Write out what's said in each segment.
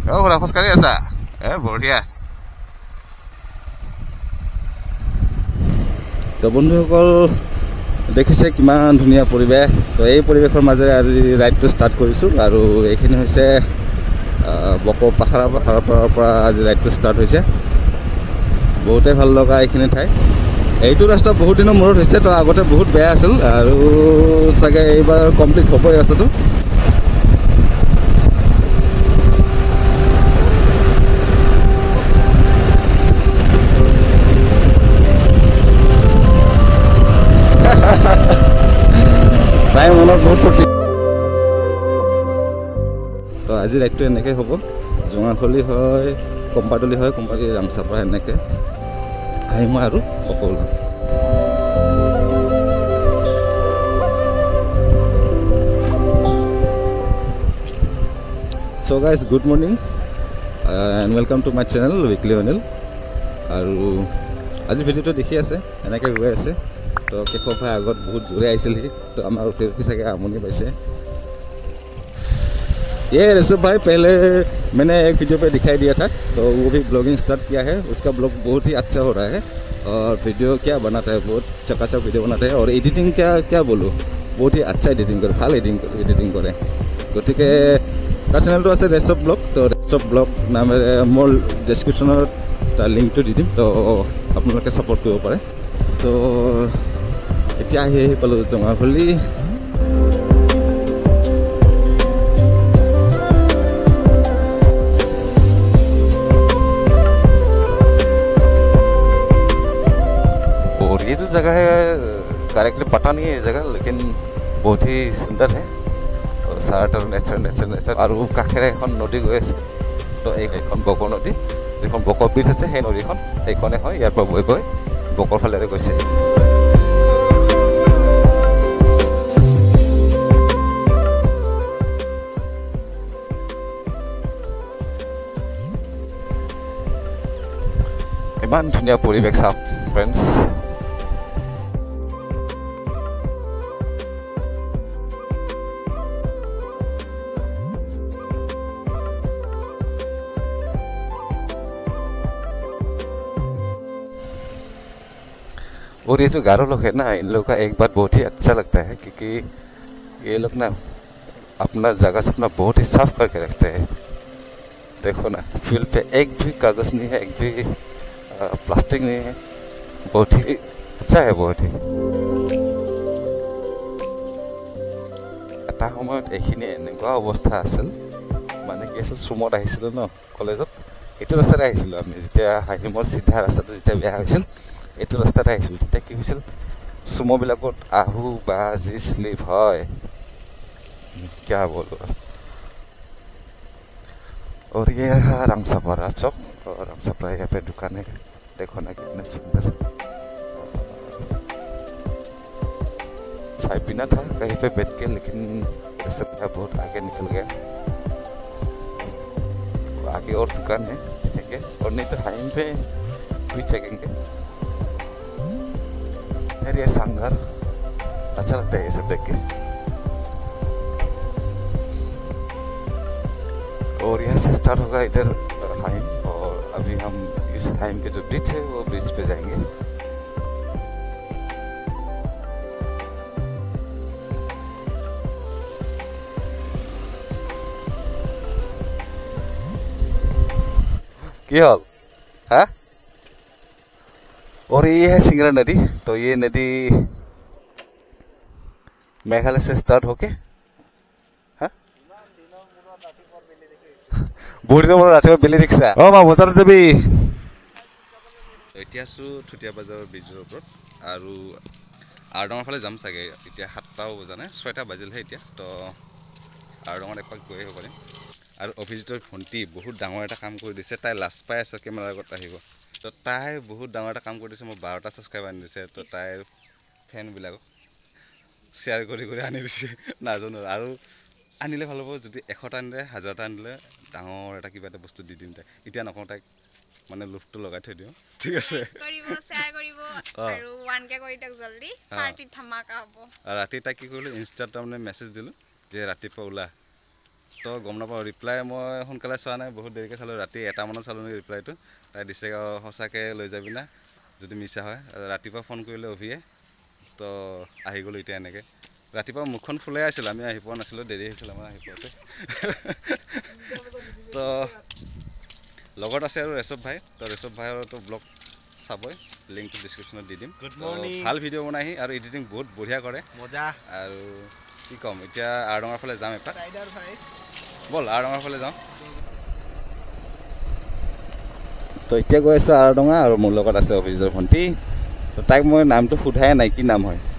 খুৰা খোজকাঢ়ি আছা বঢ়িয়া। তো বন্ধুসকল দেখিছে কিমান ধুনীয়া পৰিৱেশ। তো এই পৰিৱেশৰ মাজেৰে আজি ৰাইডটো ষ্টাৰ্ট কৰিছোঁ আৰু এইখিনি হৈছে পাহাৰৰ পৰা আজি ৰাইডটো ষ্টাৰ্ট হৈছে। বহুতেই ভাল লগা এইখিনি ঠাই। এইটো ৰাস্তা বহুত দিনৰ মূৰত হৈছে, তো আগতে বহুত বেয়া আছিল আৰু চাগে এইবাৰ কমপ্লিট হ'বই ৰাস্তাটো। তাই মনত বহুত ফূৰ্তি। তো আজি ৰাইডটো এনেকৈ হ'ব, জোঙাখলি হয়, কম্পাতলি হয়, কম্পাতলি ৰাংচাপাৰা এনেকৈ আহিম মই আৰু অকল। So guys, good morning and welcome to my channel Weekly Anil। আৰু আজি ভিডিঅ'টো দেখি আছে এনেকৈ গৈ আছে। তো কেশৱ ভাই আগত বহুত জোৰে আহিছিলহি, তো আমাৰ ৰখি চাগে আমনি পাইছে। ये ऋषभ भाई पहले मैंने एक वीडियो पे दिखाई दिया था, तो वो भी ब्लॉगिंग स्टार्ट किया है। उसका ब्लॉग बहुत ही अच्छा हो रहा है और वीडियो क्या बनाता है, बहुत चकाचक वीडियो बनाता है और एडिटिंग क्या बोलूँ, बहुत ही अच्छा एडिटिंग करे, ভাল एडिटिंग करे। गतिके তাৰ চেনেলটো আছে ৰেচপ ব্লগ। তো ৰেচপ ব্লগ নামেৰে মোৰ ডেছক্ৰিপশ্যনত তাৰ লিংকটো দি দিম, তো আপোনালোকে ছাপোৰ্ট কৰিব পাৰে। তো এতিয়া আহি পালোঁ জঙাখলি। और ये जो जगह है करेक्टली पता नहीं है ये जगह, लेकिन बहुत ही सुंदर है और सारा नेचार और काखेरे এখন নদী গৈ আছে। তো এইখন বকৰ নদী, যিখন বকৰ ব্ৰিজ আছে সেই নদীখন এইখনে হয়, ইয়াৰ পৰা বৈ গৈ বকৰ ফালেৰে গৈছে। ইমান ধুনীয়া পৰিৱেশ চাওক ফ্ৰেণ্ডছ। और ये जो गारो लोग है ना, इन लोग का एक बात बहुत ही अच्छा लगता है क्योंकि ये लोग ना अपना जगह से अपना बहुत ही साफ करके रखते हैं। देखो ना, फील्ड पे एक भी कागज नहीं है, एक भी प्लास्टिक नहीं है, बहुत ही अच्छा है। बहुत ही এটা সময়ত এইখিনি এনেকুৱা অৱস্থা আছিল, মানে কি আছিল, চুমত আহিছিলোঁ ন কলেজত, এইটো ৰাস্তাতে আহিছিলোঁ আমি। যেতিয়া হাইমৰ চিধা ৰাস্তাটো যেতিয়া বেয়া হৈছিল, এইটো ৰাস্তাতে আহিছিলোঁ। তেতিয়া কি হৈছিল, চুম'বিলাকত আহু বা যি শ্লিপ হয় क्या बोलो। और ये है रांगसापारा चौक, और रांगसापारा यहाँ पे दुकान है, देखो ना कितने सुंदर। चाय पीना था कहीं पे बैठ के, लेकिन वैसे बहुत आगे निकल गया। आगे और दुकान है देखेंगे, और नहीं तो हाईम पे भी चेकेंगे। ये सांगर अच्छा लगता है ये सब देख के। और यहाँ से स्टार्ट होगा इधर हाइम, और अभी हम इस हाइम के जो ब्रिज है वो ब्रिज पे जाएंगे। क्या हाल है? और ये है सिंगरा नदी। तो ये नदी मेघालय से स्टार्ट होके বহুত দিনৰ মূৰত ৰাতিপুৱা বেলি দেখিছা? মা বজাৰত যাবি? এতিয়া আছোঁ থুতীয়া বাজাৰৰ ব্ৰিজৰ ওপৰত আৰু আৰডঙৰ ফালে যাম চাগে। এতিয়া 7টাও বজা নাই, 6টা বাজিলহে এতিয়া। তো আৰডঙত এপাক গৈ আহিব পাৰিম। আৰু অভিজিতৰ ভণ্টি বহুত ডাঙৰ এটা কাম কৰি দিছে, তাই লাজ পাই আছে কেমেৰাৰ আগত আহিব। তো তাই বহুত ডাঙৰ এটা কাম কৰি দিছে, মোৰ 12টা ছাবস্ক্ৰাইবাৰ আনি দিছে। তো তাইৰ ফেনবিলাকক শ্বেয়াৰ কৰি আনি দিছে, নাজানো। আৰু আনিলে ভাল হ'ব, যদি 100টা আনিলে 1000টা আনিলে ডাঙৰ এটা কিবা এটা বস্তু দি দিম তাইক। এতিয়া নকওঁ, তাইক মানে লোভটো লগাই থৈ দিওঁ, ঠিক আছে? ৰাতি তাইক কি কৰিলোঁ, ইনষ্টাত তাৰমানে মেছেজ দিলোঁ যে ৰাতিপুৱা ওলা, তো গম নাপাওঁ ৰিপ্লাই মই সোনকালে চোৱা নাই বহুত দেৰিকৈ চালোঁ ৰাতি 1টা মানত চালোঁ নেকি ৰিপ্লাইটো তাই দিছে সঁচাকৈ লৈ যাবি না যদি মিছা হয় ৰাতিপুৱা ফোন কৰিলে অভিয়ে তো আহি গ'লোঁ এতিয়া এনেকৈ ৰাতিপুৱা মুখখন ফুলাই আছিল আমি আহি পোৱা নাছিলোঁ দেৰি হৈছিল আমাৰ আহি পোৱাতে তো লগত আছে আৰু ৰেশব ভাই তো ৰেশব ভাইৰতো ব্লগ চাবই লিংকটো ডিছক্ৰিপশ্যনত দি দিম ভাল ভিডিঅ' বনাইহি আৰু এডিটিং বহুত বঢ়িয়া কৰে মজা আৰু কি ক'ম এতিয়া আৰডঙৰ ফালে যাম এপাক ব'ল আৰডঙৰ ফালে যাওঁ তো এতিয়া গৈ আছোঁ আৰডঙা আৰু মোৰ লগত আছে অভিজিতৰ ভণ্টি তো তাইক মই নামটো সোধাই নাই কি নাম হয়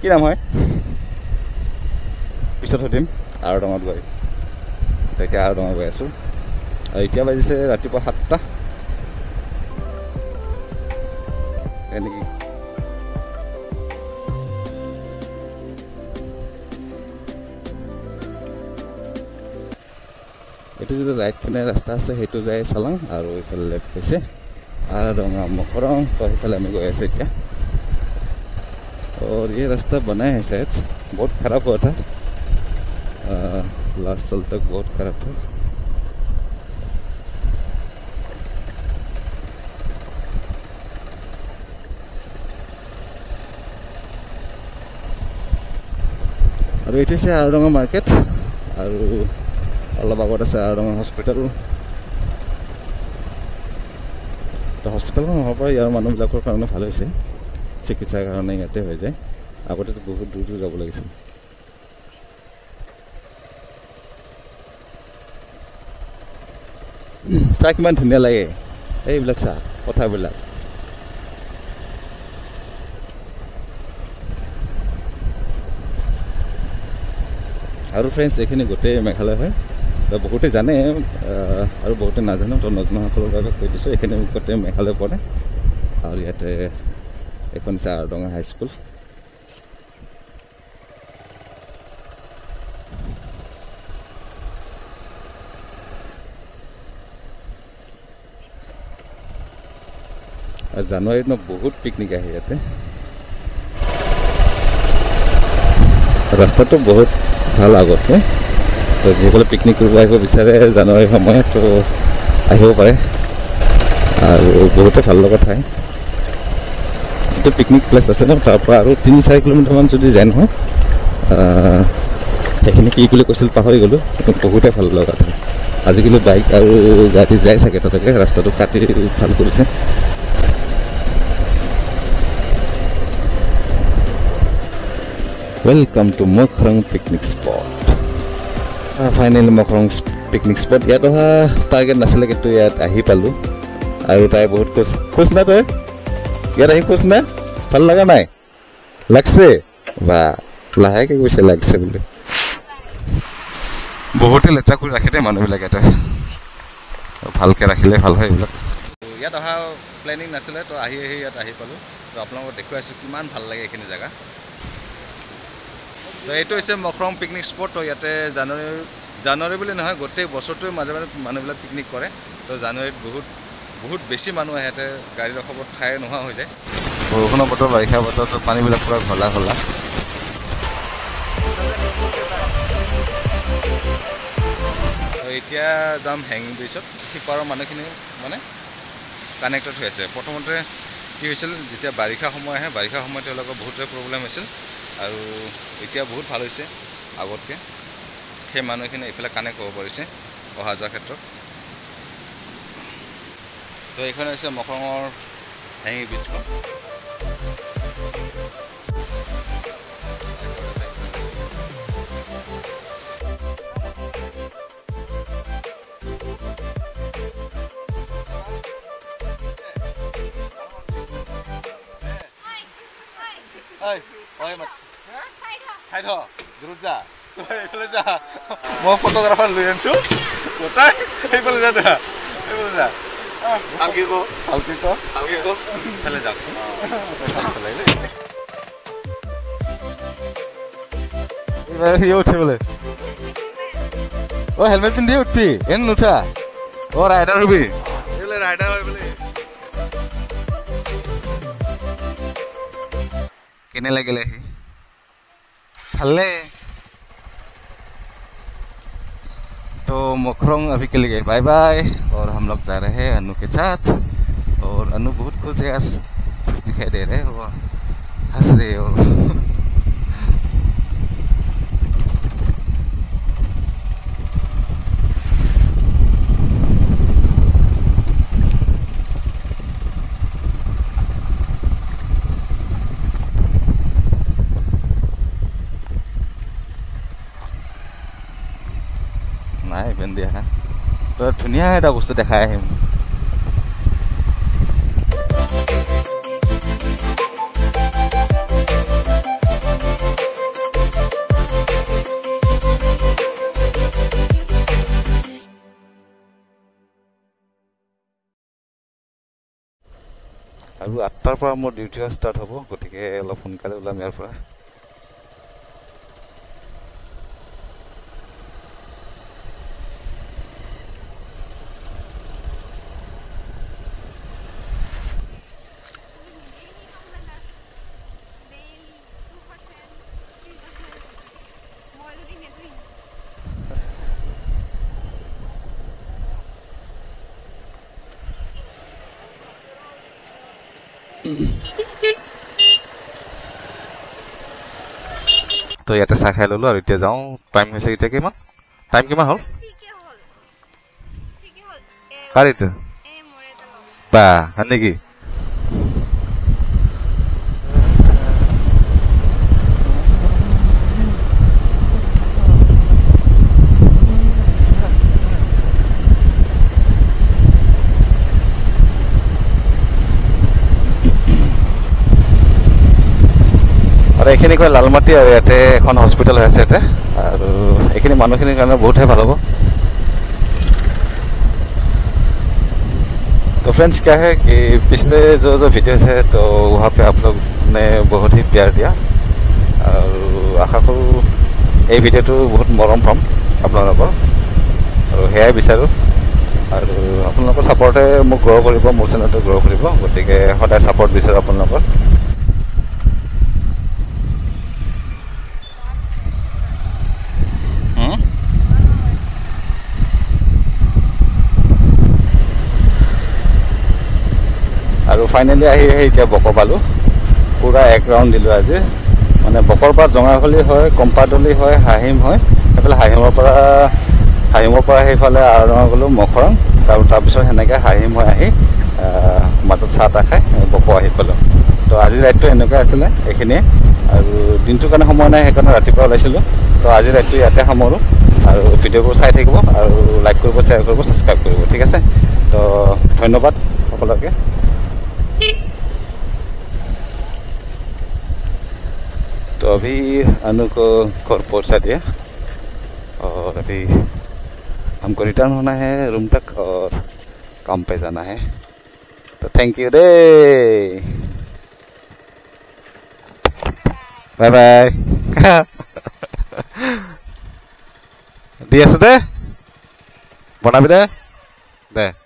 পিছত সুধিম আৰডঙত গৈ তো এতিয়া আৰডঙা গৈ আছোঁ আৰু এতিয়া বাজিছে ৰাতিপুৱা 7টা এনেকৈ এইটো যিটো ৰাইট পিনে ৰাস্তা আছে সেইটো যায় চালাং আৰু এইফালে লেফ্ট গৈছে আৰডঙা মকৰং তো সেইফালে আমি গৈ আছোঁ এতিয়া और ये रास्ता बना है शायद बहुत ख़राब हुआ था लास्ट साल तक बहुत ख़राब था और ये से आरडंगा मार्केट और अलग आगत আছে आरडंगा हॉस्पिटल तो हॉस्पिटल होৱাৰ পৰা ইয়াৰ মানুহবিলাকৰ কাৰণে ভাল হৈছে চিকিৎসাৰ কাৰণে ইয়াতে হৈ যায় আগতে বহুত দূৰ দূৰ যাব লাগিছিল চাহ কিমান ধুনীয়া লাগে এইবিলাক চাহ কথাবিলাক আৰু ফ্ৰেণ্ডছ এইখিনি গোটেই মেঘালয় হয় বহুতে জানে আৰু বহুতে নাজানে তো নজনাসকলৰ বাবে কৈ দিছোঁ এইখিনি গোটেই মেঘালয় পৰে আৰু ইয়াতে এখন আছে আৰডঙা হাইস্কুল আৰু জানুৱাৰীত বহুত পিকনিক আহে ইয়াতে ৰাস্তাটো বহুত ভাল আগতকৈ তো যিসকলে পিকনিক কৰিব আহিব বিচাৰে জানুৱাৰীৰ সময়ত তো আহিব পাৰে আৰু বহুতে ভাল লগা ঠাই যিটো পিকনিক প্লেচ আছে ন তাৰ পৰা আৰু 3-4 কিলোমিটাৰমান যদি যায় নহয় সেইখিনি কি বুলি কৈছিল পাহৰি গ'লোঁ কিন্তু বহুতে ভাল লগা ঠাই আজিকালি বাইক আৰু গাড়ী যায় চাগে তাতে ৰাস্তাটো কাটি ভাল কৰিছে welcome to Makhrang picnic spot finally Makhrang picnic spot ইয়াত অহা টাৰ্গেট নাছিলে কিন্তু ইয়াত আহি পালোঁ আৰু তাই বহুত খুশ না তই ইয়াত আহি খুশ না ভাল লগা নাই লাগছে বা লাহেকৈ কৈছে লাগছে বুলি বহুতে লেতেৰা কৰি ৰাখে দেই মানুহবিলাকে এটা ভালকৈ ৰাখিলে ভাল হয় এইবিলাক ইয়াত অহা প্লেনিং নাছিলে তো আহি ইয়াত আহি পালোঁ তো আপোনালোকক দেখুৱাইছোঁ কিমান ভাল লাগে এইখিনি জেগা তো এইটো হৈছে মখৰং পিকনিক স্পট তো ইয়াতে জানুৱাৰী বুলি নহয় গোটেই বছৰটোৰ মাজে মাজে মানুহবিলাক পিকনিক কৰে তো জানুৱাৰীত বহুত বেছি মানুহ আহে ইয়াতে গাড়ী ৰখাব ঠাই নোহোৱা হৈ যায় বৰষুণৰ বতৰ বাৰিষা বতৰ তো পানীবিলাক পূৰা ঘলা ঘলা এতিয়া যাম হেংগিং ব্ৰিজত সিপাৰৰ মানুহখিনি মানে কানেক্টেড হৈ আছে প্ৰথমতে কি হৈছিল যেতিয়া বাৰিষা সময় আহে বাৰিষা সময়ত তেওঁলোকৰ বহুতে প্ৰব্লেম হৈছিল আৰু এতিয়া বহুত ভাল হৈছে আগতকৈ সেই মানুহখিনি এইফালে কানেক্ট হ'ব পাৰিছে অহা যোৱাৰ ক্ষেত্ৰত তো এইখন হৈছে মখৰঙৰ হেঙি ব্ৰিজখন মই ফটোগ্ৰাফাৰ লৈ আনিছোঁ গোটাই সেইফালে যা দে সেইফালে যা ভালকৈ যাওকচোন এইবাৰ সিয়ে উঠে বোলে অ' হেলমেট পিন্ধি উঠবি এনে নুঠা অ' ৰাইডাৰ হবি এইবোলে ৰাইডাৰ হয় বোলে কেনে লাগিলে সি ভালে तो मोखरोंग अभी के लिए बाय बाय, और हम लोग जा रहे हैं अनु के साथ। और अनु बहुत खुश है, आज खुश दिखाई दे रहे हो, हंस रहे हो। নাই ইমান দিয়া তো ধুনীয়া এটা বস্তু দেখাই আহিম। আৰু 8টাৰ পৰা মোৰ ডিউটি ষ্টাৰ্ট হ'ব, গতিকে অলপ সোনকালে ওলাম ইয়াৰ পৰা। তো ইয়াতে চাহ খাই ললো আৰু এতিয়া যাওঁ। টাইম হৈছে এতিয়া কিমান? টাইম কিমান হ'ল? কাৰ এইটো বা হয় নেকি? আৰু এইখিনি কয় লালমাটি, আৰু ইয়াতে এখন হস্পিটেল হৈ আছে ইয়াতে, আৰু এইখিনি মানুহখিনিৰ কাৰণে বহুতহে ভাল হ'ব। तो फ्रेंड्स क्या है कि पिछले जो वीडियो थे तो वहाँ पे आप लोग ने बहुत ही प्यार दिया, और आशा करूँ ये वीडियो तो बहुत मरम पाम आपलोगों, और हेयाई विचारों, और आपलोगों सपोर्टे मोक ग्रो करिब, मोर चेनेलটো ग्रो करिब, गतिके सदाय सपोर्ट विचारों आपलोगों। আৰু ফাইনেলি আহি এতিয়া বকৰ পালোঁ, পুৰা এক ৰাউণ্ড দিলোঁ আজি। মানে বকৰ পৰা জঙাখলি হয়, কম্পাদলি হয়, হাহিম হয়, সেইফালে হাহিমৰ পৰা সেইফালে আৰডাঙা গ'লোঁ মখৰং, তাৰপিছত সেনেকৈ হাহিম হৈ আহি মাজত চাহ তাহ খাই বকৰ আহি পালোঁ। তো আজিৰ ৰাইডটো এনেকুৱা আছিলে এইখিনিয়ে, আৰু দিনটোৰ কাৰণে সময় নাই, সেইকাৰণে ৰাতিপুৱা ওলাইছিলোঁ। তো আজিৰ ৰাইডটো ইয়াতে সামৰোঁ, আৰু ভিডিঅ'বোৰ চাই থাকিব, আৰু লাইক কৰিব, শ্বেয়াৰ কৰিব, ছাবস্ক্ৰাইব কৰিব, ঠিক আছে। তো ধন্যবাদ সকলোকে। तो अभी अनु को घर पहुंचा दिया, और अभी हमको रिटर्न होना है रूम तक, और काम पे जाना है। तो थैंक यू रे, बाय बाय। দি আছো দে, বনাবি দে।